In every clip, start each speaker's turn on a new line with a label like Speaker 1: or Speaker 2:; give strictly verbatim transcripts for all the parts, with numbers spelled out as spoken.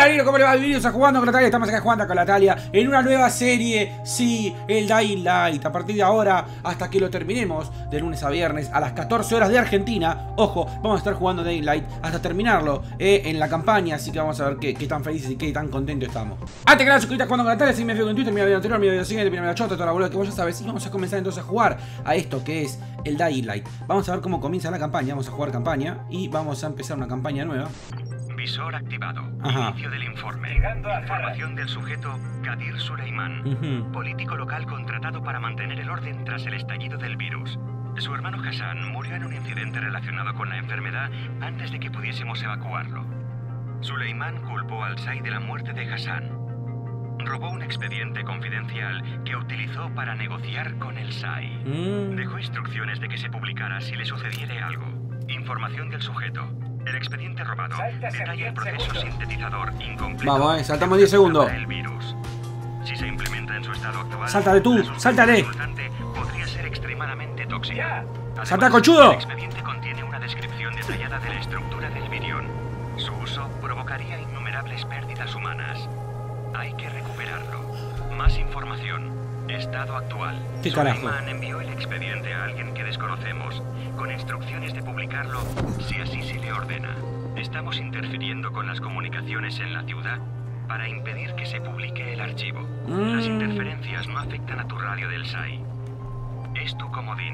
Speaker 1: Hola, Nino, ¿cómo le va? Bienvenidos a Jugando con Natalia. Estamos acá jugando con Natalia en una nueva serie. Sí, el Dying Light. A partir de ahora, hasta que lo terminemos, de lunes a viernes a las catorce horas de Argentina. Ojo, vamos a estar jugando Dying Light hasta terminarlo eh, en la campaña. Así que vamos a ver qué, qué tan felices y qué tan contentos estamos. Antes que nada, suscríbete a Jugando con Natalia. Si me fío en Twitter, mira el video anterior, mira el video siguiente, mira la chota, toda la bola que vos ya sabes. Y vamos a comenzar entonces a jugar a esto que es el Dying Light. Vamos a ver cómo comienza la campaña. Vamos a jugar campaña y vamos a empezar una campaña nueva.
Speaker 2: Visor activado.
Speaker 1: Ajá.
Speaker 2: Inicio del informe. Información del sujeto Qadir Suleiman,
Speaker 1: Uh-huh.
Speaker 2: político local contratado para mantener el orden tras el estallido del virus. Su hermano Hassan murió en un incidente relacionado con la enfermedad antes de que pudiésemos evacuarlo. Suleiman culpó al S A I de la muerte de Hassan. Robó un expediente confidencial que utilizó para negociar con el S A I.
Speaker 1: Mm.
Speaker 2: Dejó instrucciones de que se publicara si le sucediera algo. Información del sujeto. El expediente robado detalla el proceso sintetizador incompleto.
Speaker 1: Vamos, eh, saltamos diez segundos.
Speaker 2: Para el virus. Si se implementa en su estado actual,
Speaker 1: Sáltale tú,
Speaker 2: la sustancia
Speaker 1: sáltale.
Speaker 2: resultante podría ser extremadamente tóxica. Además,
Speaker 1: ¡Salta, cochudo!
Speaker 2: El expediente contiene una descripción detallada de la estructura del virión. Su uso provocaría innumerables pérdidas humanas. Hay que recuperarlo. Más información. Estado actual.
Speaker 1: ¿Qué carajo?
Speaker 2: Suleiman envió el expediente a alguien que desconocemos, con instrucciones de publicarlo si así se le ordena. Estamos interfiriendo con las comunicaciones en la ciudad para impedir que se publique el archivo.
Speaker 1: Mm.
Speaker 2: Las interferencias no afectan a tu radio del S A I. Es tu comodín.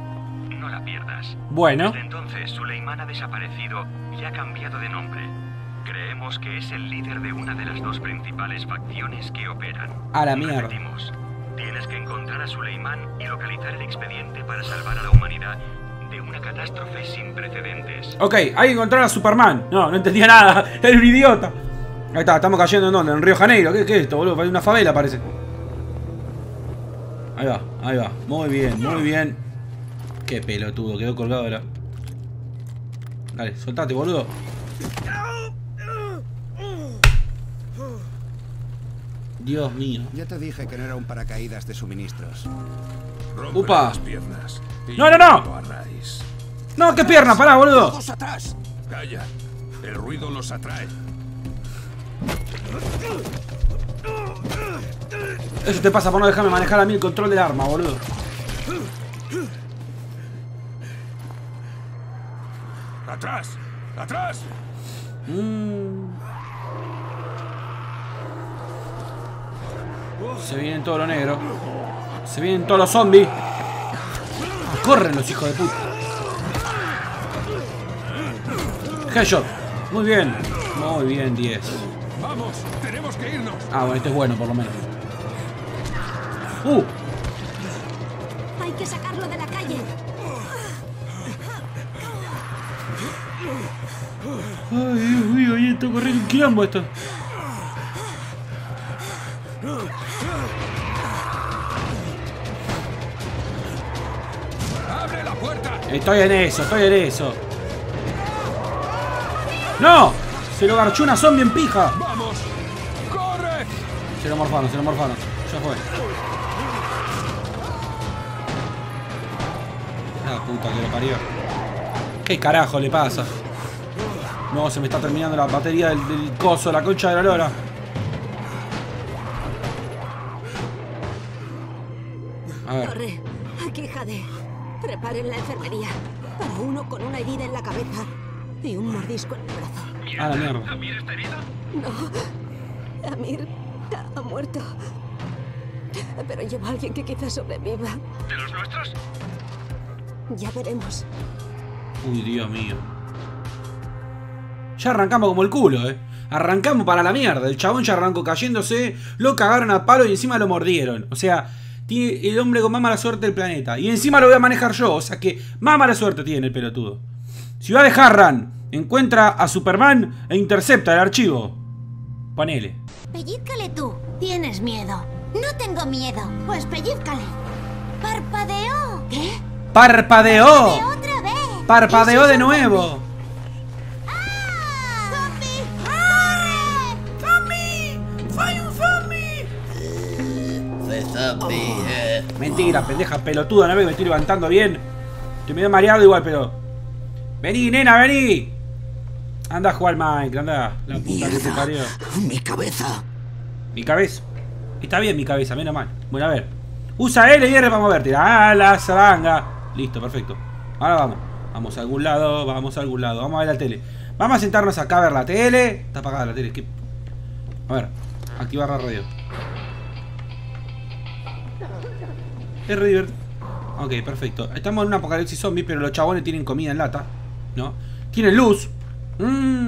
Speaker 2: No la pierdas.
Speaker 1: Bueno.
Speaker 2: Desde entonces, Suleiman ha desaparecido y ha cambiado de nombre. Creemos que es el líder de una de las dos principales facciones que operan.
Speaker 1: A la mierda.
Speaker 2: Repetimos, tienes que encontrar a Suleiman y localizar el expediente para salvar a la humanidad de una catástrofe sin precedentes.
Speaker 1: Ok, hay que encontrar a Superman. No, no entendía nada. Era un idiota. Ahí está, estamos cayendo en dónde, en Río Janeiro. ¿Qué, qué es esto, boludo? Parece una favela, parece. Ahí va, ahí va. Muy bien, muy bien. Qué pelotudo, quedó colgado ahora. Dale, soltate, boludo. Dios mío.
Speaker 3: Ya te dije que no era un paracaídas de suministros.
Speaker 4: Rompe
Speaker 1: Upa.
Speaker 4: las piernas. Y
Speaker 1: No, no, no.
Speaker 4: lo harráis.
Speaker 1: No, qué pierna, pará, boludo.
Speaker 3: ¡Todos atrás!
Speaker 4: Calla. El ruido los atrae.
Speaker 1: Eso te pasa por no dejarme manejar a mí el control del arma, boludo.
Speaker 4: ¡Atrás! ¡Atrás!
Speaker 1: Mm. Se vienen todos los negros. Se vienen todos los zombies. Ah, corren los hijos de puta. Headshot. Muy bien. Muy bien, diez.
Speaker 4: ¡Vamos! ¡Tenemos que irnos!
Speaker 1: Ah, bueno, este es bueno por lo menos. Uh.
Speaker 5: Hay que sacarlo de la calle.
Speaker 1: Ay, Dios mío, ahí está corriendo un quilombo esto.
Speaker 4: ¡Abre la puerta!
Speaker 1: Estoy en eso, estoy en eso. ¡No! Se lo garchó una zombie en pija.
Speaker 4: ¡Vamos! ¡Corre!
Speaker 1: Se lo morfaron, se lo morfaron. Ya fue. La puta que lo parió. ¿Qué carajo le pasa? No, se me está terminando la batería del, del coso, la concha de la lora. A ver.
Speaker 5: Corre. Aquí, Jade. Preparen la enfermería. Para uno con una herida en la cabeza y un mordisco en el brazo.
Speaker 1: A la mierda.
Speaker 2: ¿Amir está herido?
Speaker 5: No. Amir ha muerto. Pero llevo a alguien que quizás sobreviva.
Speaker 2: ¿De los nuestros?
Speaker 5: Ya veremos.
Speaker 1: Uy, Dios mío. Ya arrancamos como el culo, eh. Arrancamos para la mierda. El chabón ya arrancó cayéndose. Lo cagaron a palo y encima lo mordieron. O sea, tiene el hombre con más mala suerte del planeta. Y encima lo voy a manejar yo. O sea que más mala suerte tiene el pelotudo. Ciudad de Harran. Encuentra a Superman e intercepta el archivo. Ponele.
Speaker 6: Pellízcale tú. Tienes miedo. No tengo miedo. Pues pellízcale. Parpadeó. ¿Qué?
Speaker 1: ¡Parpadeó!
Speaker 6: De otra vez.
Speaker 1: ¡Parpadeó de nuevo!
Speaker 6: ¡Ah! ¡Zombie! ¡Corre! ¡Zombie! ¡Soy un zombie!
Speaker 7: Fue zombie, eh.
Speaker 1: Mentira, pendeja pelotuda. No ve que me estoy levantando bien. Estoy medio mareado igual, pero... Vení, nena, vení. Anda a jugar al Minecraft, anda. La puta que te parió.
Speaker 3: Mi cabeza.
Speaker 1: Mi cabeza. Está bien mi cabeza, menos mal. Bueno, a ver. Usa L y R para moverte. Ah, la zaranga. Listo, perfecto. Ahora vamos. Vamos a algún lado, vamos a algún lado. Vamos a ver la tele. Vamos a sentarnos acá a ver la tele. Está apagada la tele. ¿Qué? A ver. Activar la radio. Es re divertido. Ok, perfecto. Estamos en un apocalipsis zombie, pero los chabones tienen comida en lata, ¿no? Tienen luz. Mm.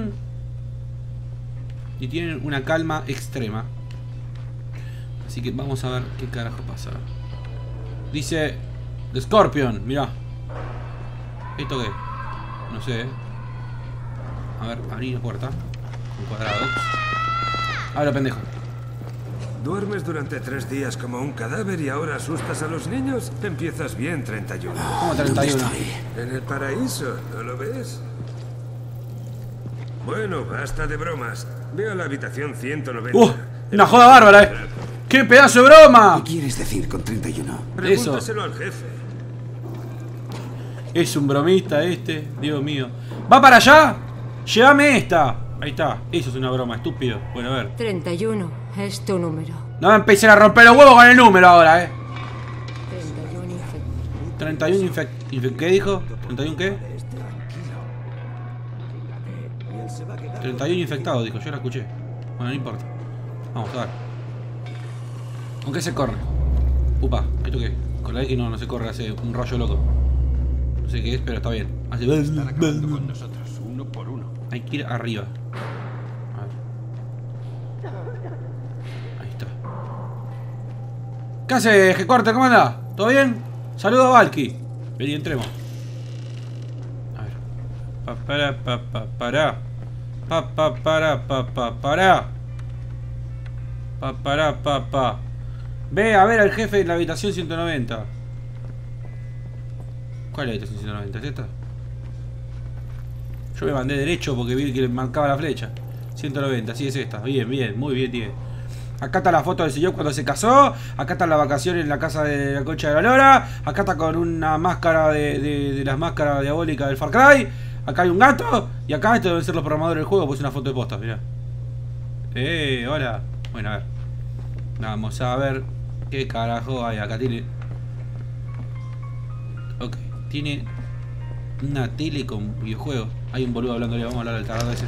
Speaker 1: Y tienen una calma extrema. Así que vamos a ver qué carajo pasa. Dice The Scorpion, mirá. ¿Esto qué? No sé, ¿eh? A ver, abrir la puerta. Un cuadrado. Abre, pendejo.
Speaker 7: ¿Duermes durante tres días como un cadáver y ahora asustas a los niños? Empiezas bien, treinta y uno.
Speaker 1: ¿Cómo treinta y uno?
Speaker 7: En el paraíso, ¿no lo ves? Bueno, basta de bromas. Ve a la habitación ciento noventa.
Speaker 1: ¡Uh! Una joda bárbara, eh. ¡Qué pedazo de broma!
Speaker 3: ¿Qué quieres decir con treinta y uno?
Speaker 7: Pregúntaselo al jefe.
Speaker 1: Es un bromista este, Dios mío. ¿Va para allá? Llévame esta. Ahí está, eso es una broma, estúpido. Bueno, a ver.
Speaker 5: treinta y uno es tu número.
Speaker 1: No me empiecen a romper los huevos con el número ahora, eh.
Speaker 5: treinta y uno infectados.
Speaker 1: treinta y uno infectados. ¿Qué dijo? ¿treinta y uno qué? treinta y uno infectados, dijo, yo la escuché. Bueno, no importa. Vamos a ver. ¿Con qué se corre? Upa, ¿esto qué? Con la X no, no se corre, hace un rollo loco. No sé qué es, pero está bien. Hace...
Speaker 4: Están acabando con nosotros, uno por uno.
Speaker 1: Hay que ir arriba. A ver. Ahí está. ¿Qué hace, G-Corte? ¿Cómo anda? ¿Todo bien? Saludos a Valky. Vení, entremos. A ver. Pa, para, pa, pa, para. Pa, pa, para, pa, pa, para. Pa, para, pa, pa. Ve a ver al jefe de la habitación ciento noventa. ¿Cuál es la habitación ciento noventa? ¿Es esta? Yo me mandé derecho porque vi que le marcaba la flecha. ciento noventa, sí es esta. Bien, bien, muy bien tiene. Acá está la foto del señor cuando se casó. Acá están las vacaciones en la casa de la Concha de la Lora. Acá está con una máscara de, de, de las máscaras diabólicas del Far Cry. Acá hay un gato. Y acá esto deben ser los programadores del juego. Pues una foto de postas, mirá. Eh, hola. Bueno, a ver. Vamos a ver qué carajo hay. Acá tiene... Ok, tiene una tele con videojuegos. Hay un boludo hablándole, vamos a hablar al tarado ese.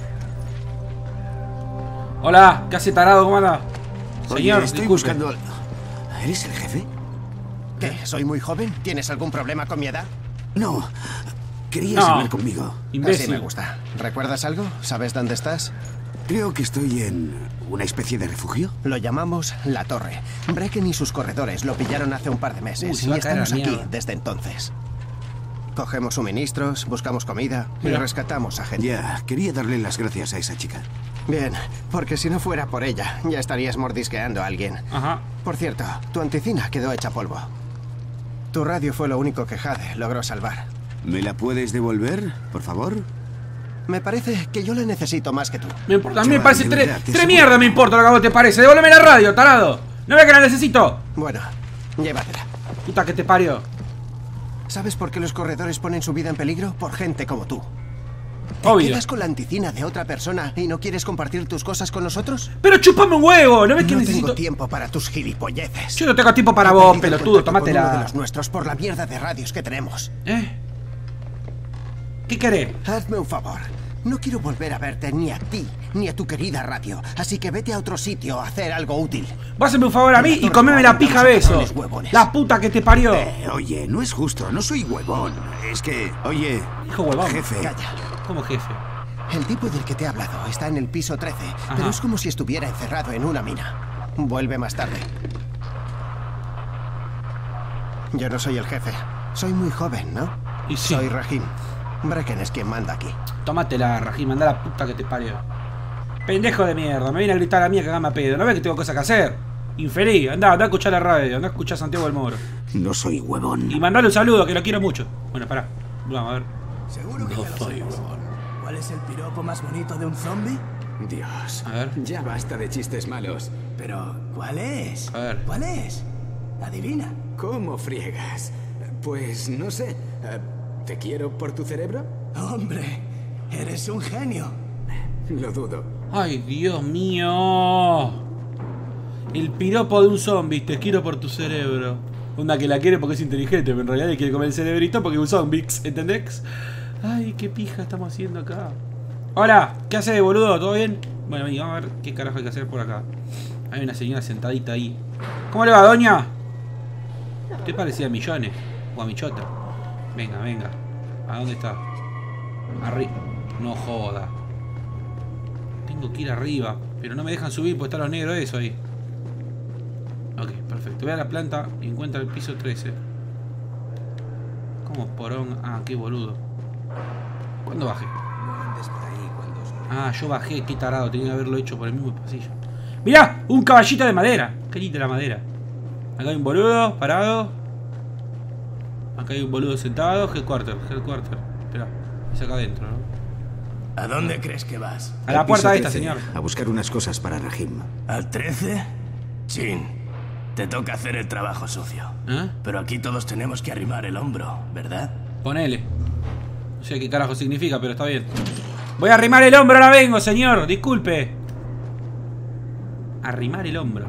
Speaker 1: Hola, ¿qué hace tarado? ¿Cómo anda? Señor,
Speaker 3: Oye, estoy
Speaker 1: disculpe.
Speaker 3: buscando... ¿Eres el jefe?
Speaker 8: ¿Qué? ¿Soy muy joven? ¿Tienes algún problema con mi edad?
Speaker 3: No. Querías
Speaker 1: No.
Speaker 3: hablar conmigo.
Speaker 1: Imbécil.
Speaker 8: Así me gusta. ¿Recuerdas algo? ¿Sabes dónde estás?
Speaker 3: Creo que estoy en una especie de refugio.
Speaker 8: Lo llamamos La Torre. Brecken y sus corredores lo pillaron hace un par de meses
Speaker 1: Uy, se
Speaker 8: y
Speaker 1: va a caer a
Speaker 8: estamos aquí
Speaker 1: mierda.
Speaker 8: desde entonces. Cogemos suministros, buscamos comida y
Speaker 1: Mira.
Speaker 8: rescatamos a gente.
Speaker 3: Ya, quería darle las gracias a esa chica.
Speaker 8: Bien, porque si no fuera por ella, ya estarías mordisqueando a alguien.
Speaker 1: Ajá.
Speaker 8: Por cierto, tu anticina quedó hecha polvo. Tu radio fue lo único que Jade logró salvar.
Speaker 3: ¿Me la puedes devolver, por favor?
Speaker 8: Me parece que yo le necesito más que tú.
Speaker 1: Me importa, a mí me
Speaker 3: Chaval,
Speaker 1: parece
Speaker 3: de
Speaker 1: tres...
Speaker 3: verdad, te
Speaker 1: Tres
Speaker 3: aseguro.
Speaker 1: mierdas me importa lo que a vos te parece. Devuélveme la radio, tarado. No ve que la necesito.
Speaker 8: Bueno, llévatela.
Speaker 1: Puta que te parió.
Speaker 8: ¿Sabes por qué los corredores ponen su vida en peligro? Por gente como tú. ¿Te
Speaker 1: Obvio.
Speaker 8: quedas con la anticina de otra persona y no quieres compartir tus cosas con nosotros?
Speaker 1: Pero chupame un huevo. ¿No ves que
Speaker 8: No
Speaker 1: necesito...?
Speaker 8: tengo tiempo para tus gilipolleces.
Speaker 1: Yo no tengo tiempo para
Speaker 8: He
Speaker 1: vos,
Speaker 8: perdido el
Speaker 1: pelotudo.
Speaker 8: contacto con uno de
Speaker 1: Tómatela.
Speaker 8: los nuestros por la mierda de radios que tenemos.
Speaker 1: ¿Eh? ¿Qué querés?
Speaker 8: Hazme un favor. No quiero volver a verte ni a ti ni a tu querida radio. Así que vete a otro sitio a hacer algo útil.
Speaker 1: Vas a hacerme un favor a mí y comeme la pija a besos. La puta que te parió.
Speaker 3: Eh, oye, no es justo, no soy huevón. Es que, oye,
Speaker 1: Hijo huevón.
Speaker 3: jefe,
Speaker 8: Calla.
Speaker 1: ¿Cómo jefe?
Speaker 8: El tipo del que te he hablado está en el piso trece,
Speaker 1: Ajá.
Speaker 8: pero es como si estuviera encerrado en una mina. Vuelve más tarde. Yo no soy el jefe. Soy muy joven, ¿no?
Speaker 1: Y sí.
Speaker 8: Soy Rahim. Brecken es quien manda aquí.
Speaker 1: Tómatela, Rajim, anda la puta que te parió. Pendejo de mierda, me viene a gritar a mí a cagarme a pedo. ¿No ves que tengo cosas que hacer? Infeliz, anda, anda a escuchar la radio, anda a escuchar Santiago del Moro.
Speaker 3: no soy huevón.
Speaker 1: Y mandale un saludo, que lo quiero mucho. Bueno, pará. Vamos a ver.
Speaker 9: Seguro que
Speaker 1: No
Speaker 9: ya lo
Speaker 1: soy
Speaker 9: sabes.
Speaker 1: huevón.
Speaker 9: ¿Cuál es el piropo más bonito de un zombie?
Speaker 10: Dios.
Speaker 1: A ver.
Speaker 10: Ya basta de chistes malos.
Speaker 9: Pero, ¿cuál es?
Speaker 1: A ver.
Speaker 9: ¿Cuál es? Adivina.
Speaker 10: ¿Cómo friegas? Pues no sé. Eh, ¿Te quiero por tu cerebro?
Speaker 9: Hombre, Eres un genio.
Speaker 10: Lo dudo.
Speaker 1: Ay, Dios mío. El piropo de un zombie. Te quiero por tu cerebro. Onda que la quiere porque es inteligente, pero en realidad le quiere comer el cerebrito porque es un zombie. ¿Entendés? Ay, qué pija estamos haciendo acá. Hola, ¿qué haces, boludo? ¿Todo bien? Bueno, vamos a ver qué carajo hay que hacer por acá. Hay una señora sentadita ahí. ¿Cómo le va, doña? Usted parecía a Millones. O a Michota. Venga, venga. ¿A dónde está? Arriba. No joda. Tengo que ir arriba. Pero no me dejan subir porque están los negros eso ahí. Ok, perfecto. Voy a la planta y encuentra el piso trece. ¿Cómo porón? Ah, qué boludo. ¿Cuándo bajé? Ah, yo bajé, qué tarado. Tenía que haberlo hecho por el mismo pasillo. ¡Mirá! Un caballito de madera. Qué linda la madera. Acá hay un boludo parado. Acá hay un boludo sentado. Headquarter, headquarter. Espera, es acá adentro, ¿no?
Speaker 9: ¿A dónde crees que vas?
Speaker 1: A la puerta de esta, señor.
Speaker 3: A buscar unas cosas para Rahim.
Speaker 9: ¿Al trece? Chin. Te toca hacer el trabajo sucio.
Speaker 1: ¿Eh?
Speaker 9: Pero aquí todos tenemos que arrimar el hombro, ¿verdad?
Speaker 1: Ponele. No sé qué carajo significa, pero está bien. Voy a arrimar el hombro, ahora vengo, señor. Disculpe. Arrimar el hombro.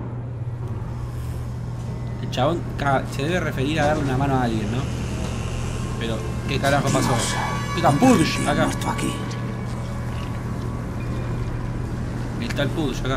Speaker 1: El chabón se debe referir a darle una mano a alguien, ¿no? Pero, ¿qué carajo pasó? ¿Qué Purge acá?
Speaker 3: Aquí.
Speaker 1: Está el Purge acá.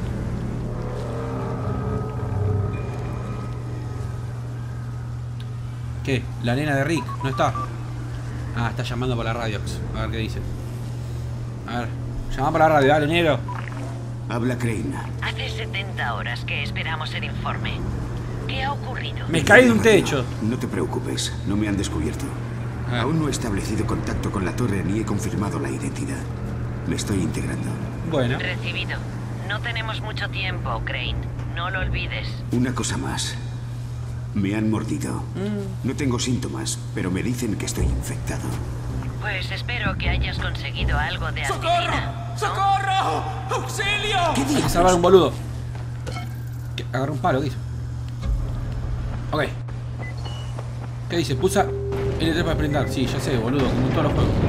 Speaker 1: ¿Qué? La nena de Rick, ¿no está? Ah, está llamando por la radio. A ver qué dice. A ver, llama por la radio, dale, negro.
Speaker 3: Habla Crane.
Speaker 11: Hace setenta horas que esperamos el informe. ¿Qué ha ocurrido?
Speaker 1: Me caí de un techo.
Speaker 3: No te preocupes, no me han descubierto.
Speaker 1: Ah.
Speaker 3: Aún no he establecido contacto con la torre ni he confirmado la identidad. Me estoy integrando.
Speaker 1: Bueno.
Speaker 11: Recibido. No tenemos mucho tiempo, Crane. No lo olvides.
Speaker 3: Una cosa más. Me han mordido.
Speaker 1: Mm.
Speaker 3: No tengo síntomas, pero me dicen que estoy infectado.
Speaker 11: Pues espero que hayas conseguido algo de aspirina.
Speaker 9: ¡Socorro! ¡Auxilio!
Speaker 3: ¿Qué
Speaker 1: Hay que
Speaker 3: diablos?
Speaker 1: salvar a un boludo. ¿Qué? Agarra un palo, ¿qué hizo? Ok. ¿Qué dice? Pulsa L tres para sprintar. Sí, ya sé, boludo, como en todos los juegos.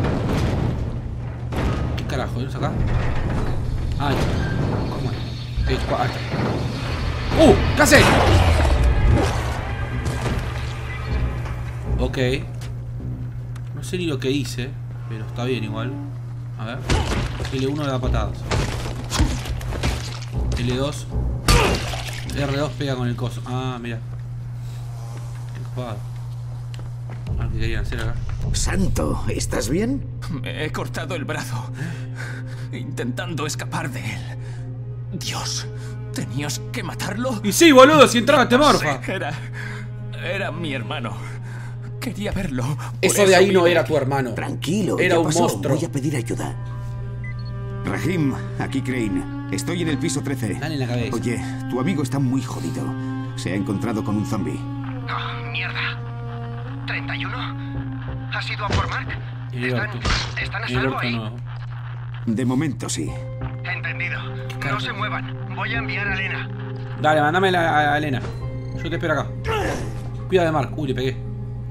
Speaker 1: ¿Qué carajo? ¿Vienes acá? Ah, ¿cómo es? ¿Qué? Ah, está. ¡Uh! ¿Qué hace? Ok. No sé ni lo que hice, pero está bien igual. A ver. L uno le da patadas. L dos. R dos pega con el coso. Ah, mira. Qué copado. A ver qué querían hacer acá.
Speaker 3: Santo, ¿estás bien?
Speaker 12: Me he cortado el brazo. Intentando escapar de él. Dios, ¿tenías que matarlo?
Speaker 1: Y sí, boludo, si entraba te morfa.
Speaker 12: Era... Era mi hermano. Quería verlo.
Speaker 1: Eso de ahí no era tu hermano.
Speaker 3: Tranquilo,
Speaker 1: Era
Speaker 3: ¿qué
Speaker 1: un
Speaker 3: pasó?
Speaker 1: monstruo.
Speaker 3: Voy a pedir ayuda. Rahim, aquí Crane. Estoy en el piso trece.
Speaker 1: Dale en la cabeza.
Speaker 3: Oye, tu amigo está muy jodido. Se ha encontrado con un zombie.
Speaker 2: Oh, mierda. ¿treinta y uno? ¿Has ido a por Mark? ¿Están, ¿Están a salvo ahí?
Speaker 1: No.
Speaker 3: De momento sí.
Speaker 2: Entendido. No se muevan. Voy a enviar a Lena.
Speaker 1: Dale, mandame a, a Elena. Yo te espero acá. Cuida de Mark. Uy, le pegué.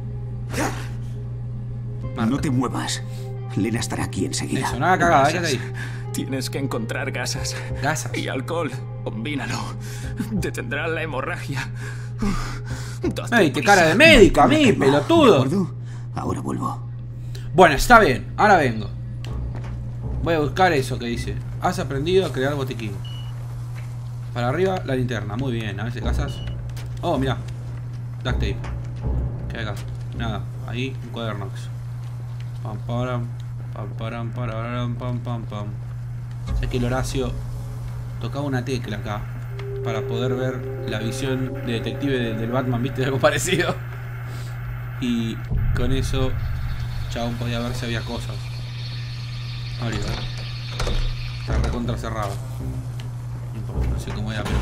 Speaker 3: No te muevas. Lena estará aquí enseguida.
Speaker 1: Eso, no haga cagada, déjate ahí.
Speaker 12: Tienes que encontrar gasas.
Speaker 1: Gasas.
Speaker 12: Y alcohol. Combínalo. Detendrá la hemorragia.
Speaker 1: ¡Ey, qué cara de médico! ¡A mí, pelotudo!
Speaker 3: ¿De acuerdo? Ahora vuelvo.
Speaker 1: Bueno, está bien. Ahora vengo. Voy a buscar eso que dice. Has aprendido a crear botiquín. Para arriba, la linterna. Muy bien. A veces gasas. Oh, mira. Duct tape. ¿Qué hay acá? Nada. Ahí, un cuadernox. Pam, param. Pam, param, pararam, pam, pam, pam. Sé que el Horacio tocaba una tecla acá para poder ver la visión de detective del, del Batman, ¿viste? Algo parecido. Y con eso, chabón podía ver si había cosas. Abrir, ¿verdad? Está recontra cerrado. No importa, no sé cómo era, pero...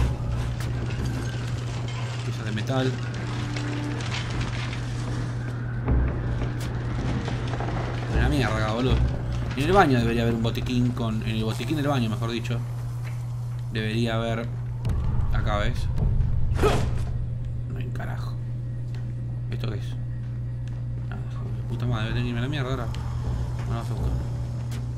Speaker 1: piezas de metal. Una mierda acá, boludo. En el baño debería haber un botiquín con... en el botiquín del baño, mejor dicho. Debería haber... acá, ¿ves? No hay un carajo. ¿Esto qué es? Nada, joder, puta madre, debe tenerme la mierda ahora. Vamos a buscar.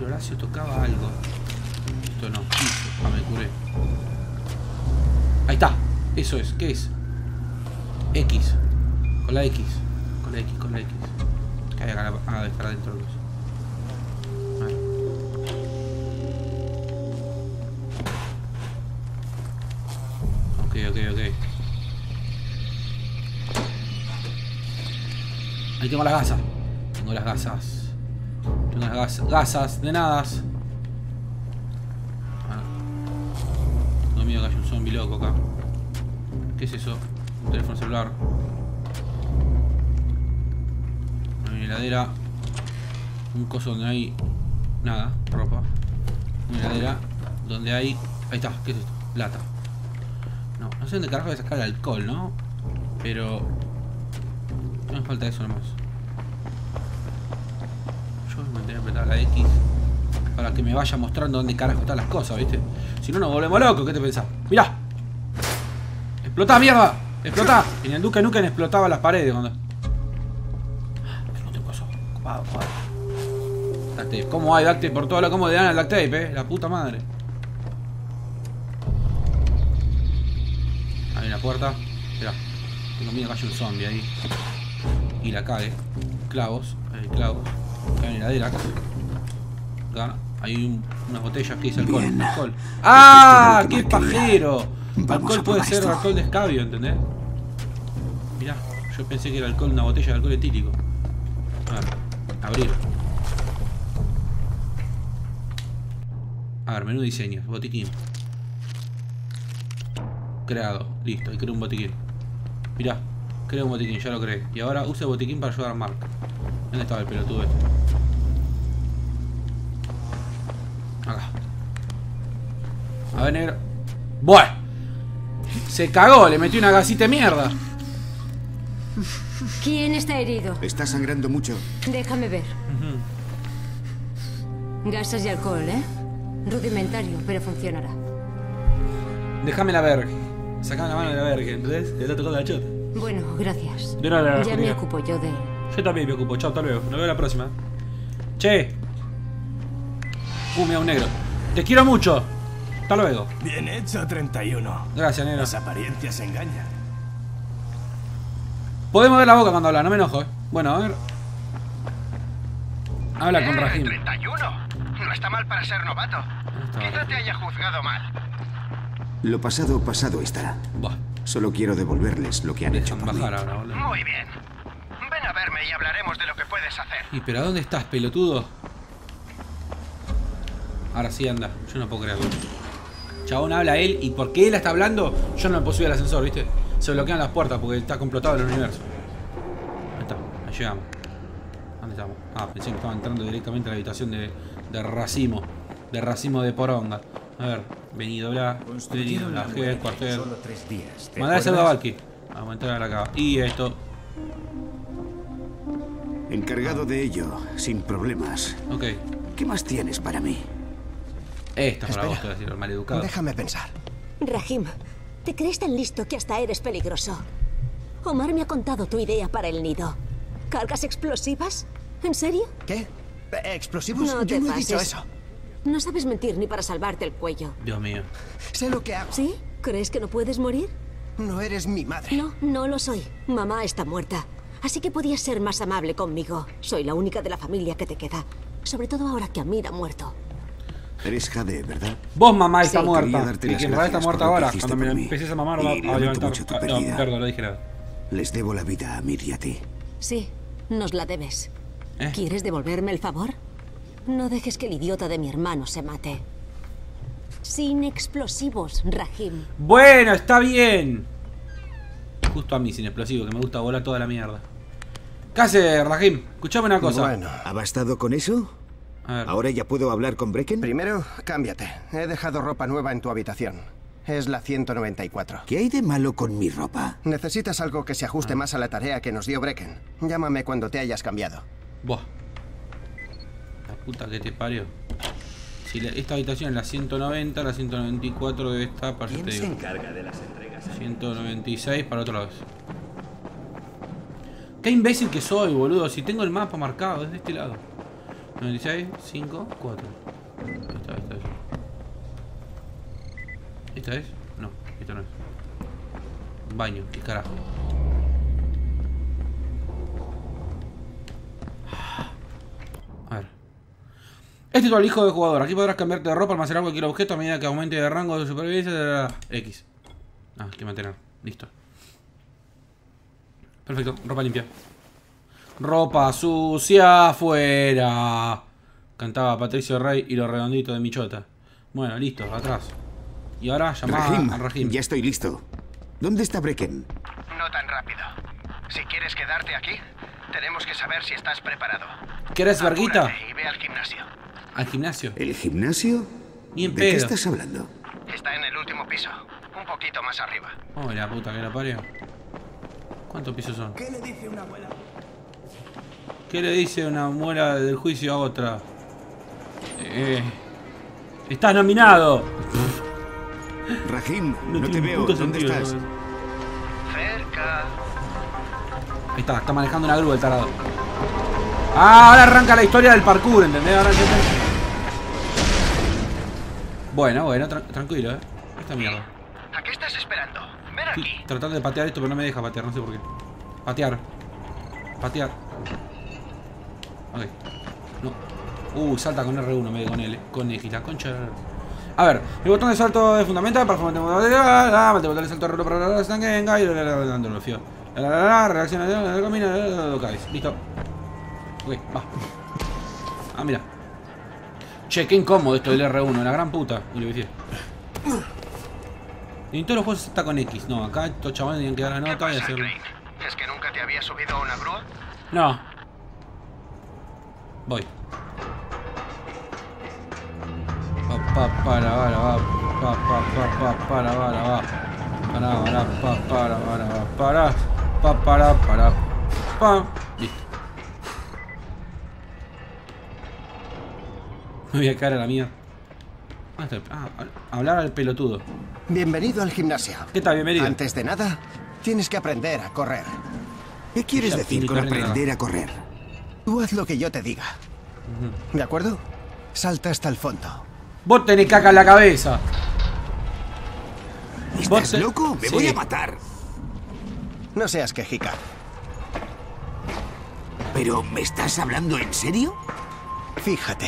Speaker 1: el Horacio tocaba algo. Esto no. Ah, me curé. Ahí está. Eso es. ¿Qué es? X. Con la X. Con la X, con la X. Que hay acá. Ah, debe estar adentro. A ver. Ok, ok, ok. Ahí tengo las gasas. Tengo las gasas. Tengo las gasas, gasas de nadas. Ah. Tengo miedo que haya un zombie loco acá. ¿Qué es eso? Un teléfono celular. Una heladera. Un coso donde hay nada, ropa. Una heladera donde hay... Ahí está, ¿qué es esto? Lata. No, no sé dónde carajo voy a sacar el alcohol, ¿no? Pero... no me falta eso nomás. Yo me tengo que apretar la X para que me vaya mostrando dónde carajo están las cosas, ¿viste? Si no nos volvemos locos, ¿qué te pensás? ¡Mirá! ¡Explotá, mierda! ¡Explotá! En el Duke Nukem explotaba las paredes cuando... No tengo eso. Ocupado, joder. Dactape. ¿Cómo hay Dactape por todo lo como le dan al Dactape, eh? La puta madre. Hay una puerta. Espera. Tengo miedo que haya un zombie ahí. Y la cague. Clavos. Hay clavos. Hay una heladera. Acá hay un, una botella que dice alcohol.
Speaker 3: Bien.
Speaker 1: Alcohol. ¡Ah! ¡Qué pajero! Alcohol puede ser
Speaker 3: esto.
Speaker 1: alcohol de escabio, ¿entendés? Mirá, yo pensé que era alcohol, una botella de alcohol etílico. A ver, abrir. A ver, menú diseños, botiquín. Creado, listo, y creo un botiquín. Mirá, creo un botiquín, ya lo creé. Y ahora use botiquín para ayudar a Mark. ¿Dónde estaba el pelotudo este? Acá. A ver, negro. ¡Buah! Se cagó, le metió una gasita de mierda.
Speaker 5: ¿Quién está herido?
Speaker 3: Está sangrando mucho.
Speaker 5: Déjame ver.
Speaker 1: Uh-huh.
Speaker 5: Gasas y alcohol, ¿eh? Rudimentario, pero funcionará.
Speaker 1: Déjame la verga. Sacame la mano de la verga, ¿entendés? Te está tocando la chota.
Speaker 5: Bueno, gracias.
Speaker 1: De nada,
Speaker 5: ya
Speaker 1: Julia.
Speaker 5: me ocupo yo de él.
Speaker 1: Yo también me ocupo. Chao, hasta luego. Nos vemos la próxima. Che. Uh, mira un negro. Te quiero mucho. Hasta luego.
Speaker 9: Bien hecho, treinta y uno.
Speaker 1: Gracias, negro.
Speaker 9: Las apariencias engañan.
Speaker 1: Podemos ver la boca cuando habla, no me enojo, eh. Bueno, a ver. Habla con Rahim.
Speaker 13: treinta y uno. No está mal para ser novato. Quizá te haya juzgado mal.
Speaker 3: Lo pasado, pasado está.
Speaker 1: Buah.
Speaker 3: Solo quiero devolverles lo que han hecho por mí.
Speaker 1: Bajar ahora, boludo.
Speaker 13: Muy bien. Ven a verme y hablaremos de lo que puedes hacer.
Speaker 1: ¿Y pero a dónde estás, pelotudo? Ahora sí anda. Yo no puedo creerlo. Chabón habla él y porque él está hablando, yo no me puedo subir al ascensor, ¿viste? Se bloquean las puertas porque está complotado el universo. Ahí está, ahí llegamos. ¿Dónde estamos? Ah, pensé que estaba entrando directamente a la habitación de, de Racimo. De Racimo de Poronga. A ver, venido bla, venido bla, G, cuartel. Mandá el saludo a Valky. Vamos a entrar acá. Y esto.
Speaker 3: Encargado de ello, sin problemas.
Speaker 1: Ok.
Speaker 3: ¿Qué más tienes para mí?
Speaker 1: Esto es para vos, te voy a decir, el maleducado.
Speaker 8: Déjame pensar.
Speaker 5: Rahim, ¿te crees tan listo que hasta eres peligroso? Omar me ha contado tu idea para el nido. ¿Cargas explosivas? ¿En serio?
Speaker 8: ¿Qué? ¿Explosivos?
Speaker 5: No
Speaker 8: Yo
Speaker 5: te
Speaker 8: no he
Speaker 5: pases.
Speaker 8: dicho eso.
Speaker 5: No sabes mentir ni para salvarte el cuello.
Speaker 1: Dios mío.
Speaker 8: Sé lo que hago.
Speaker 5: ¿Sí? ¿Crees que no puedes morir?
Speaker 8: No eres mi madre.
Speaker 5: No, no lo soy. Mamá está muerta. Así que podías ser más amable conmigo. Soy la única de la familia que te queda. Sobre todo ahora que Amir ha muerto.
Speaker 3: Eres Jade, ¿verdad?
Speaker 1: Vos, mamá, está
Speaker 5: Sí.
Speaker 1: muerta.
Speaker 3: Quería darte
Speaker 1: Y
Speaker 3: las
Speaker 1: que en realidad está
Speaker 3: gracias
Speaker 1: muerta
Speaker 3: por lo que
Speaker 1: ahora.
Speaker 3: hiciste
Speaker 1: Cuando me
Speaker 3: por mí.
Speaker 1: empieces a mamar,
Speaker 3: Y
Speaker 1: va a
Speaker 3: lamento
Speaker 1: levantar.
Speaker 3: mucho tu
Speaker 1: Ah, no,
Speaker 3: pérdida.
Speaker 1: perdón, no dije nada.
Speaker 3: Les debo la vida a Amir y a ti.
Speaker 5: Sí, nos la debes.
Speaker 1: ¿Eh?
Speaker 5: ¿Quieres devolverme el favor? No dejes que el idiota de mi hermano se mate. Sin explosivos, Rahim.
Speaker 1: Bueno, está bien. Justo a mí, sin explosivo, que me gusta volar toda la mierda. ¿Qué hace, Rahim? Escuchame una cosa.
Speaker 8: Bueno.
Speaker 3: ¿Ha bastado con eso?
Speaker 1: A ver.
Speaker 3: ¿Ahora ya puedo hablar con Brecken?
Speaker 8: Primero, cámbiate. He dejado ropa nueva en tu habitación. Es la ciento noventa y cuatro.
Speaker 3: ¿Qué hay de malo con mi ropa?
Speaker 8: Necesitas algo que se ajuste más a la tarea que nos dio Brecken. Llámame cuando te hayas cambiado.
Speaker 1: Buah. La puta que te parió. Si la- esta habitación es la ciento noventa, la ciento noventa y cuatro debe estar para
Speaker 10: ¿Quién
Speaker 1: te
Speaker 10: se
Speaker 1: digo.
Speaker 10: encarga de las entregas?
Speaker 1: ciento noventa y seis para otro lado. Qué imbécil que soy, boludo. Si tengo el mapa marcado desde este lado. noventa y seis, cinco, cuatro. Esta, esta es. ¿Esta es? No, esta no es. Baño, qué carajo. A ver. Este es tu alijo de jugador. Aquí podrás cambiarte de ropa, almacenar cualquier objeto a medida que aumente de rango de supervivencia. X. Ah, hay que mantener. Listo. Perfecto, ropa limpia. Ropa sucia afuera. Cantaba Patricio Rey y los redonditos de Michota. Bueno, listo, atrás. Y ahora llamaba a Rahim.
Speaker 3: Ya estoy listo. ¿Dónde está Brecken?
Speaker 13: No tan rápido. Si quieres quedarte aquí, tenemos que saber si estás preparado.
Speaker 1: ¿Quieres verguita?
Speaker 13: Apúrate y ve al gimnasio.
Speaker 1: ¿Al gimnasio?
Speaker 3: ¿El gimnasio?
Speaker 1: Ni en
Speaker 3: ¿De
Speaker 1: pedo.
Speaker 3: qué estás hablando?
Speaker 13: Está en el último piso, un poquito más arriba.
Speaker 1: Oh, la puta que la parió. ¿Cuántos pisos son?
Speaker 13: ¿Qué le dice una abuela?
Speaker 1: ¿Qué le dice una muela del juicio a otra? Eh, ¡Estás nominado!
Speaker 3: Rahim, no,
Speaker 1: no
Speaker 3: te veo. ¿Dónde
Speaker 1: sentido,
Speaker 3: estás?
Speaker 1: ¿no?
Speaker 13: Cerca.
Speaker 1: Ahí está, está manejando una grúa el tarado. Ah, ahora arranca la historia del parkour, ¿entendés? Ahora ¿entendés? Bueno, bueno, tra tranquilo, eh. Esta mierda.
Speaker 13: ¿A qué estás esperando? Ven aquí.
Speaker 1: Estoy tratando de patear esto, pero no me deja patear, no sé por qué. Patear. Patear. Ok. No. Uh, salta con R uno en vez de con L. Con X, la concha. A ver, el botón de salto es fundamental para fomentar el botón de salto para la estanquenga y lo fío. Reacciona de camino, lo caes. Listo. Ok, va. Ah, mira. Che, qué incómodo esto del R uno, la gran puta. Y lo vicié. Y en todos los juegos está con X. No, acá estos chavales tenían que dar la nota y hacerlo.
Speaker 13: ¿Es que nunca te había subido a una grúa?
Speaker 1: No. Voy. Pa, pa, para, para, va. Pa, pa, pa, pa, para, para, va. Para, para, pa, para, para, va. Para, pa, para, para. Pa. Listo. Me voy a caer a la mía. Ah, está. Ah, hablar al pelotudo.
Speaker 8: Bienvenido al gimnasio.
Speaker 1: ¿Qué tal? Bienvenido.
Speaker 8: Antes de nada, tienes que aprender a correr.
Speaker 3: ¿Qué quieres
Speaker 8: Ya,
Speaker 3: decir
Speaker 8: ni
Speaker 3: con
Speaker 8: correr ni
Speaker 3: aprender
Speaker 8: nada.
Speaker 3: a correr?
Speaker 8: Tú haz lo que yo te diga. ¿De acuerdo? Salta hasta el fondo.
Speaker 1: Vos tenés caca en la cabeza.
Speaker 3: ¿Estás
Speaker 1: te-
Speaker 3: loco? Me
Speaker 1: Sí.
Speaker 3: voy a matar.
Speaker 8: No seas quejica.
Speaker 3: ¿Pero me estás hablando en serio?
Speaker 8: Fíjate.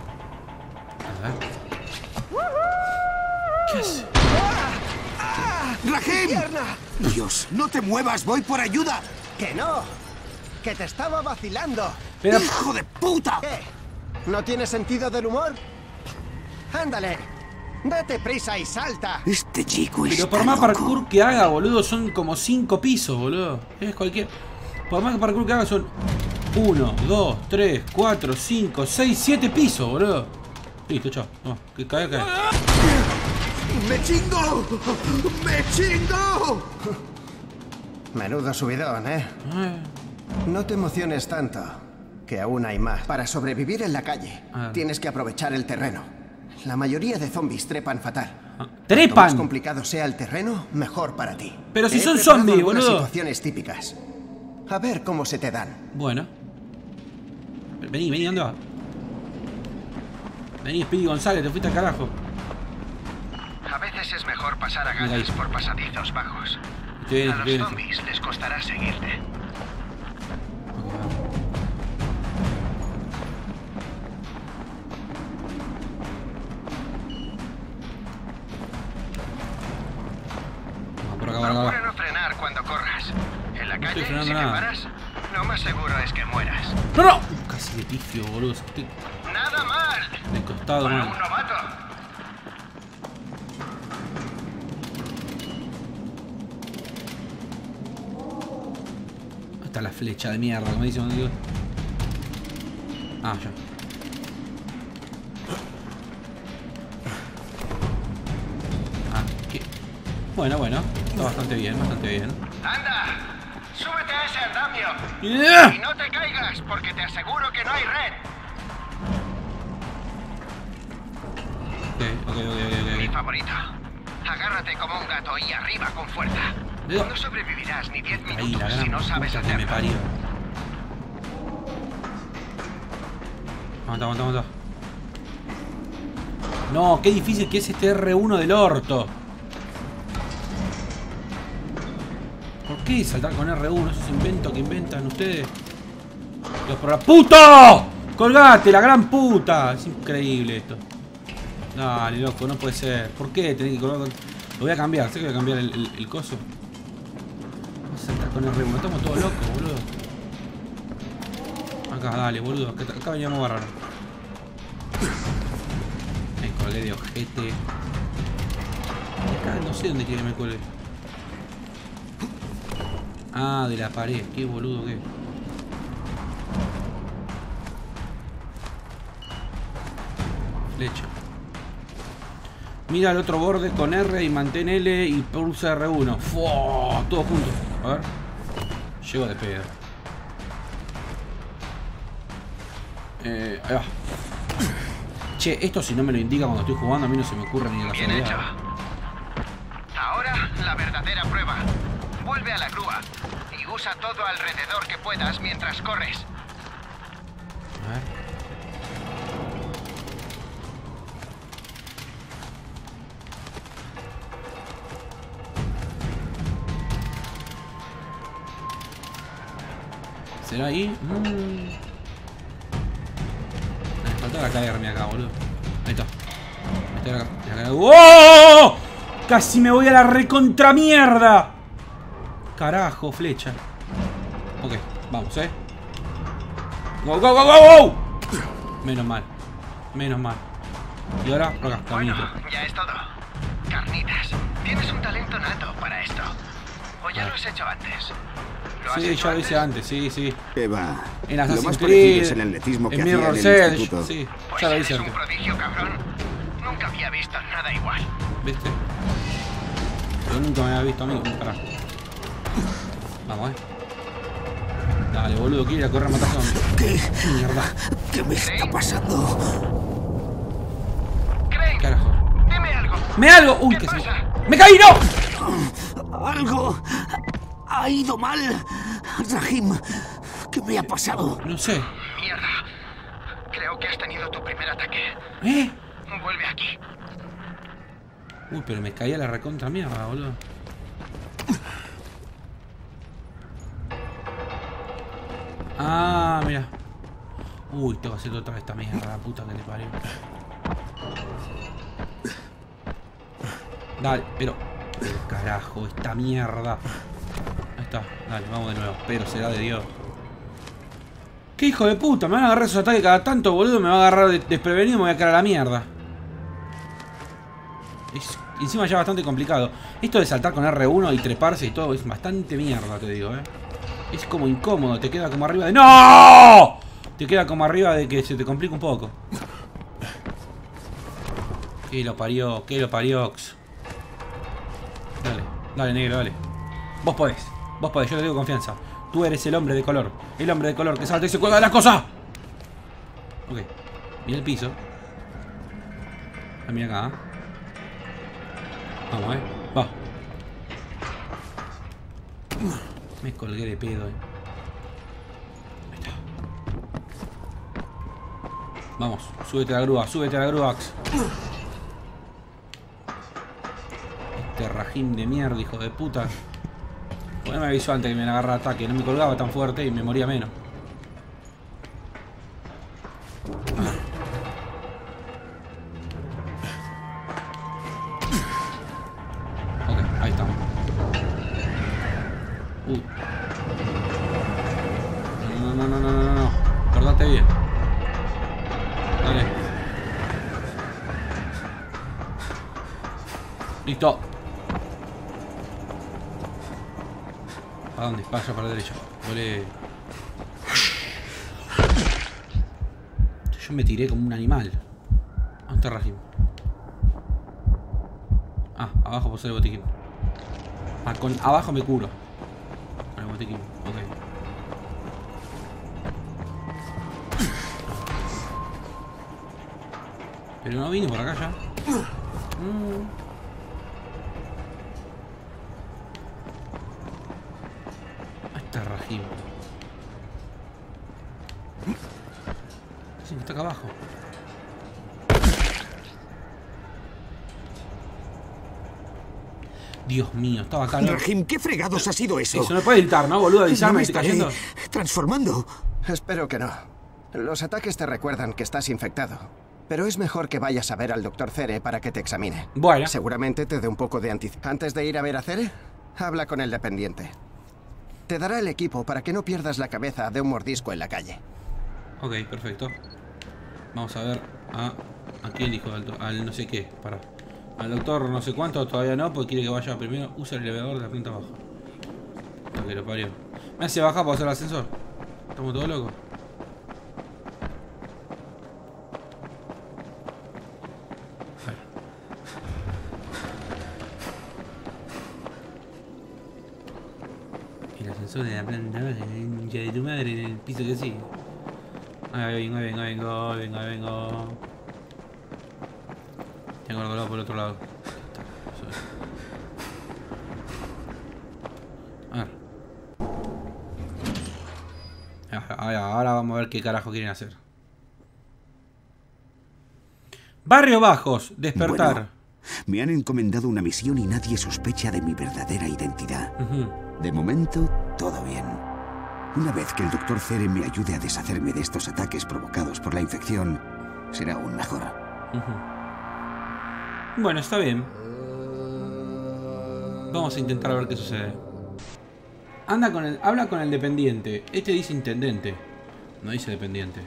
Speaker 1: ¿Qué hace?
Speaker 3: ¡Rahim! Dios, no te muevas, voy por ayuda.
Speaker 8: ¡Que no! ¡Que te estaba vacilando!
Speaker 1: Pero...
Speaker 3: ¡Hijo de puta!
Speaker 8: ¿Qué? ¿No tienes sentido del humor? ¡Ándale! ¡Date prisa y salta!
Speaker 3: Este chico
Speaker 1: Pero
Speaker 3: está
Speaker 1: por más
Speaker 3: loco.
Speaker 1: parkour que haga, boludo, son como cinco pisos, boludo. Es cualquier... Por más parkour que haga son uno, dos, tres, cuatro, cinco, seis, siete pisos, boludo. Listo, chao. No, que cae, cae.
Speaker 3: ¡Me chingo! ¡Me chingo!
Speaker 8: Menudo subidón, ¿eh? No te emociones tanto, que aún hay más. Para sobrevivir en la calle,
Speaker 1: Ah.
Speaker 8: tienes que aprovechar el terreno. La mayoría de zombies trepan fatal.
Speaker 1: ¡Trepan!
Speaker 8: Cuanto más complicado sea el terreno, mejor para ti.
Speaker 1: Pero si
Speaker 8: He
Speaker 1: son
Speaker 8: preparado
Speaker 1: zombies,
Speaker 8: algunas
Speaker 1: boludo.
Speaker 8: situaciones típicas. A ver cómo se te dan.
Speaker 1: Bueno. Vení, vení, ¿dónde va? Vení, Speedy González, te fuiste al carajo.
Speaker 13: A veces es mejor pasar a
Speaker 1: Mira
Speaker 13: gatas
Speaker 1: ahí.
Speaker 13: por pasadizos bajos.
Speaker 1: Estoy bien,
Speaker 13: A
Speaker 1: estoy
Speaker 13: los
Speaker 1: bien.
Speaker 13: zombies les costará seguirte.
Speaker 1: Vamos por acá, por acá.
Speaker 13: Procura no frenar cuando corras. En la
Speaker 1: estoy
Speaker 13: calle,
Speaker 1: frenando
Speaker 13: si te
Speaker 1: nada.
Speaker 13: paras, lo más seguro es que mueras.
Speaker 1: ¡No, no! Casi de pifio, boludo. Estoy
Speaker 13: ¡Nada mal!
Speaker 1: de costado,
Speaker 13: Para
Speaker 1: man.
Speaker 13: un novato.
Speaker 1: ¿Dónde está la flecha de mierda? Como dice, digo. Ah, ya. Ah, ¿qué? Bueno, bueno. Está bastante bien, bastante bien.
Speaker 13: ¡Anda! ¡Súbete a ese andamio!
Speaker 1: Yeah.
Speaker 13: Y no te caigas, porque te aseguro que no hay red.
Speaker 1: Ok, ok, ok, ok,
Speaker 13: Mi
Speaker 1: ok.
Speaker 13: favorito. Agárrate como un gato y arriba con fuerza.
Speaker 1: Digo.
Speaker 13: No sobrevivirás ni diez
Speaker 1: Ahí, la
Speaker 13: minutos si
Speaker 1: gran
Speaker 13: no sabes
Speaker 1: puta que me
Speaker 13: hacerlo.
Speaker 1: parió. Aguanta, aguanta, aguanta. No, qué difícil que es este R uno del orto. ¿Por qué saltar con R uno? Esos inventos que inventan ustedes. Dios, por la ¡puto! ¡Colgate, la gran puta! Es increíble esto. Dale, loco, no puede ser. ¿Por qué tenés que colgar con...? Lo voy a cambiar, sé que voy a cambiar el, el, el coso. Vamos a saltar con R uno. Estamos todos locos, boludo. Acá, dale, boludo. Acá, acá veníamos bárbaro. Me colgué de ojete. Acá no sé dónde quiere que me colgue. Ah, de la pared. Qué boludo que. Flecha. Mira el otro borde con R y mantén L y pulsa R uno. ¡Fua! Todo junto. A ver. Llego de pedo. Eh, ahí va. Che, esto si no me lo indica cuando estoy jugando, a mí no se me ocurre ni la
Speaker 13: Bien
Speaker 1: casualidad.
Speaker 13: hecho. Ahora la verdadera prueba. Vuelve a la grúa y usa todo alrededor que puedas mientras corres.
Speaker 1: A ver. ¿Será ahí? Mm. Me faltaba caerme acá, boludo. Ahí está. Estoy acá. acá. ¡Oh! Casi me voy a la recontra mierda. Carajo, flecha. Ok, vamos, eh. ¡Go, go, go, go, go! Menos mal. Menos mal. Y ahora, acá, caminito.
Speaker 13: Bueno, ya es todo. Carnitas, tienes un talento nato para esto. ¿O ya lo has hecho antes? ¿Lo has
Speaker 1: Sí,
Speaker 13: hecho
Speaker 1: ya lo hice
Speaker 13: antes?
Speaker 1: antes, sí, sí.
Speaker 3: Eva,
Speaker 1: En
Speaker 3: lo
Speaker 1: Assassin's
Speaker 3: más parecido
Speaker 1: Creed,
Speaker 3: es el atletismo que
Speaker 1: en
Speaker 3: hacía en
Speaker 1: Mirror's
Speaker 3: el
Speaker 1: Edge,
Speaker 3: instituto.
Speaker 1: sí,
Speaker 13: Pues
Speaker 1: ya lo
Speaker 13: eres
Speaker 1: hice
Speaker 13: un
Speaker 1: antes.
Speaker 13: prodigio, cabrón. Nunca había visto nada igual.
Speaker 1: ¿Viste? Pero nunca me había visto a mí. Pará. Vamos, eh. Dale, boludo, quiere ir a correr a matar zombies.
Speaker 3: ¿Qué?
Speaker 1: Mierda.
Speaker 3: ¿Qué me está pasando?
Speaker 13: Crane,
Speaker 1: Carajo.
Speaker 13: dime algo.
Speaker 1: ¡Me algo! ¡Uy,
Speaker 13: ¿Qué
Speaker 1: que se me...
Speaker 13: pasa?
Speaker 1: ¡Me caí, no!
Speaker 3: Algo ha ido mal. Rahim, ¿qué me ha pasado?
Speaker 1: No sé.
Speaker 13: Mierda. Creo que has tenido tu primer ataque.
Speaker 1: ¿Eh?
Speaker 13: Vuelve aquí.
Speaker 1: Uy, pero me caía la recontra mierda, boludo. Ah, mira. Uy, tengo que hacer otra vez esta mierda, la puta que le parió. Dale, pero... pero carajo, esta mierda. Ahí está, dale, vamos de nuevo. Pero será de Dios. ¿Qué hijo de puta? Me van a agarrar esos ataques cada tanto, boludo. Me va a agarrar de desprevenido y me voy a caer a la mierda. Es encima ya bastante complicado. Esto de saltar con R uno y treparse y todo es bastante mierda, te digo, eh. Es como incómodo, te queda como arriba de... ¡No! Te queda como arriba de que se te complica un poco. Que lo parió, que lo parió. Dale, dale, negro, dale. Vos podés, vos podés, yo te tengo confianza. Tú eres el hombre de color. El hombre de color que salta y se cuelga de las cosas. Ok, mira el piso. Ah, mira acá, ¿eh? Vamos, eh. Va. Me colgué de pedo, eh. Ahí está. Vamos, súbete a la grúa, súbete a la grúa, Axe. Este Rahim de mierda, hijo de puta. ¿Por qué me avisó antes que me agarra ataque? No me colgaba tan fuerte y me moría menos. Ok, ahí estamos. Uh. No, no, no, no, no, no, no. Acordate bien. Dale. Listo. ¿Para dónde? Para allá, para la derecha. Volé. Yo me tiré como un animal. ¿Dónde está Rahim? Ah, abajo puse el botiquín. Ah, con abajo me curo. Con el botiquín, ok. Pero no vine por acá ya. Mm. Rahim. Dicen que está acá abajo. Dios mío, estaba acá. ¿No?
Speaker 3: Rahim, ¿qué fregados ha sido eso?
Speaker 1: Eso no puede gritar, ¿no, boludo? Avisarme,
Speaker 3: no me
Speaker 1: estoy cayendo.
Speaker 3: Transformando.
Speaker 8: Espero que no. Los ataques te recuerdan que estás infectado. Pero es mejor que vayas a ver al doctor Cere para que te examine.
Speaker 1: Bueno.
Speaker 8: Seguramente te dé un poco de anticipación. Antes de ir a ver a Cere, habla con el dependiente. Te dará el equipo para que no pierdas la cabeza de un mordisco en la calle.
Speaker 1: Ok, perfecto. Vamos a ver a... ¿A quién dijo? Al, al no sé qué. Para. Al doctor no sé cuánto, todavía no, porque quiere que vaya primero. Usa el elevador de la planta baja. No, que lo parió. Me hace bajar para hacer el ascensor. Estamos todos locos. Vale. El ascensor de la planta baja, ya de tu madre en el piso que sigue. Ahí vengo, ahí vengo, ahí vengo, ahí vengo, ahí vengo. Tengo el colado por el otro lado. A ver. Ahora, ahora vamos a ver qué carajo quieren hacer. Barrio Bajos, despertar.
Speaker 14: Bueno, me han encomendado una misión y nadie sospecha de mi verdadera identidad. Uh-huh. De momento, todo bien. Una vez que el doctor Cere me ayude a deshacerme de estos ataques provocados por la infección, será aún mejor.
Speaker 1: Uh-huh. Bueno, está bien. Vamos a intentar ver qué sucede. Anda con el, habla con el dependiente. Este dice intendente. No dice dependiente.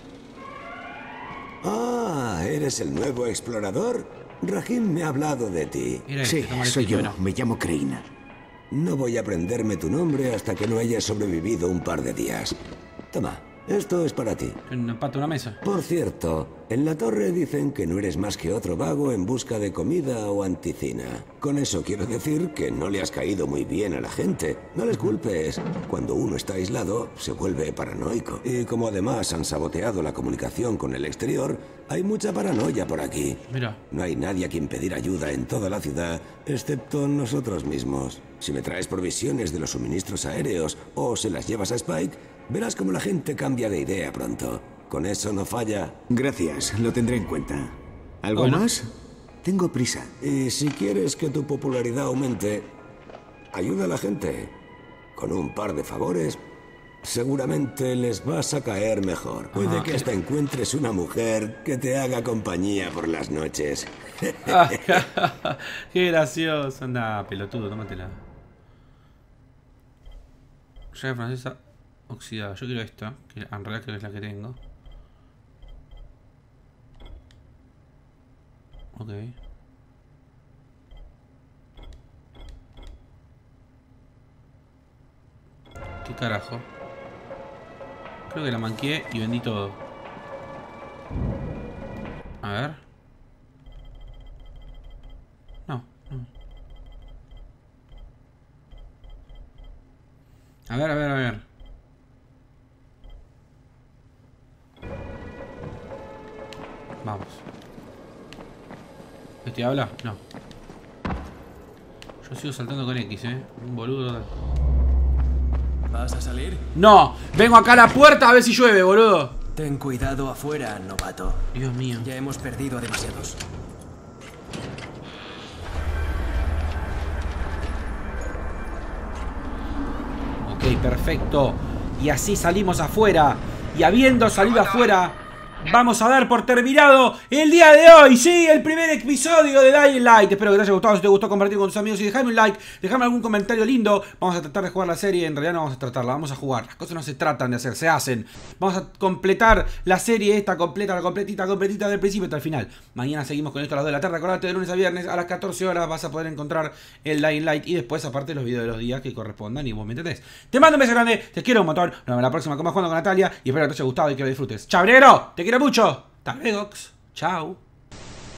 Speaker 15: Ah, ¿eres el nuevo explorador? Rahim me ha hablado de ti.
Speaker 8: Sí, soy yo. Me llamo Crane.
Speaker 15: No voy a aprenderme tu nombre hasta que no hayas sobrevivido un par de días. Toma, esto es para ti.
Speaker 1: Un pato, una mesa.
Speaker 15: Por cierto, en la torre dicen que no eres más que otro vago en busca de comida o anticina. Con eso quiero decir que no le has caído muy bien a la gente. No les culpes. Cuando uno está aislado, se vuelve paranoico. Y como además han saboteado la comunicación con el exterior, hay mucha paranoia por aquí.
Speaker 1: Mira.
Speaker 15: No hay nadie a quien pedir ayuda en toda la ciudad, excepto nosotros mismos. Si me traes provisiones de los suministros aéreos o se las llevas a Spike, verás cómo la gente cambia de idea pronto. Con eso no falla.
Speaker 14: Gracias, lo tendré en cuenta. ¿Algo
Speaker 15: bueno.
Speaker 14: más? Tengo prisa.
Speaker 15: Y si quieres que tu popularidad aumente, ayuda a la gente. Con un par de favores, seguramente les vas a caer mejor. Puede Ajá. que hasta encuentres una mujer que te haga compañía por las noches.
Speaker 1: Qué gracioso. Anda, pelotudo, tómatela. Llave francesa oxidada. Yo quiero esta, que en realidad creo que es la que tengo. Ok. ¿Qué carajo? Creo que la manqué y vendí todo. A ver. No, no. A ver, a ver, a ver. Vamos. ¿Este habla? No. Yo sigo saltando con X, eh. Un boludo.
Speaker 12: ¿Vas a salir?
Speaker 1: ¡No! Vengo acá a la puerta a ver si llueve, boludo.
Speaker 16: Ten cuidado afuera, novato.
Speaker 1: Dios mío.
Speaker 16: Ya hemos perdido a demasiados.
Speaker 1: Ok, perfecto. Y así salimos afuera. Y habiendo salido afuera, vamos a dar por terminado el día de hoy. Sí, el primer episodio de Dying Light. Espero que te haya gustado. Si te gustó, compartir con tus amigos y dejame un like. Dejame algún comentario lindo. Vamos a tratar de jugar la serie. En realidad no vamos a tratarla, vamos a jugar. Las cosas no se tratan de hacer, se hacen. Vamos a completar la serie esta completa, la completita, completita del principio hasta el final. Mañana seguimos con esto a las dos de la tarde. Acordate, de lunes a viernes a las catorce horas vas a poder encontrar el Dying Light. Y después aparte los videos de los días que correspondan. Y vos me entendés. Te mando un beso grande. Te quiero un montón. Nos vemos la próxima con más Jugando con Natalia. Y espero que te haya gustado y que lo disfrutes. ¡Chao, negro! Te quiero mucho. Hasta luego. Chao.